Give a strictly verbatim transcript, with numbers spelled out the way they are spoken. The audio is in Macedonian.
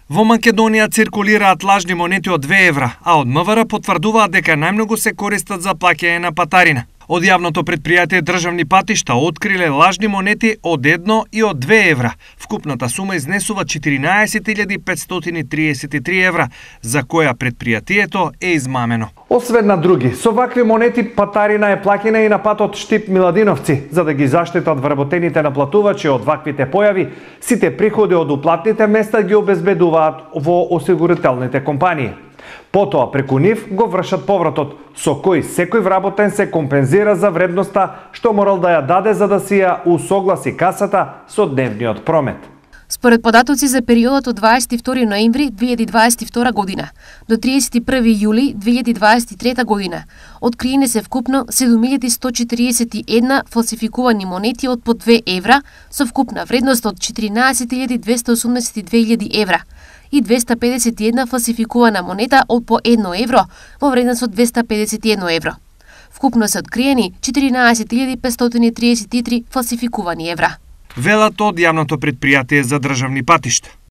Во Македонија циркулираат лажни монети од две евра, а од МВР потврдуваат дека најмногу се користат за плаќање на патарина. Од јавното предпријатие Државни патишта откриле лажни монети од едно и од две евра. Вкупната сума изнесува четиринаесет илјади петстотини триесет и три евра, за која предпријатието е измамено. Освен на други, со вакви монети патарина е плаќена и на патот Штип-Миладиновци. За да ги заштитат вработените наплатувачи од ваквите појави, сите приходи од уплатните места ги обезбедуваат во осигурителните компании. Потоа преку нив го вршат повратот, со кој секој вработен се компензира за вредноста што морал да ја даде за да си ја усогласи касата со дневниот промет. Според податоци за периодот од дваесет и втори ноември две илјади дваесет и втора година до триесет и први јули две илјади дваесет и трета година, откриени се вкупно седум илјади сто четириесет и една фалсификувани монети од по две евра со вкупна вредност од четиринаесет илјади двесте осумдесет и две илјади евра и двесте педесет и една фалсификувана монета од по едно евро во вредност од двесте педесет и едно евро. Вкупно се откриени четиринаесет илјади петстотини триесет и три фалсификувани евра. Велат од јавното предпријатие за државни патишта.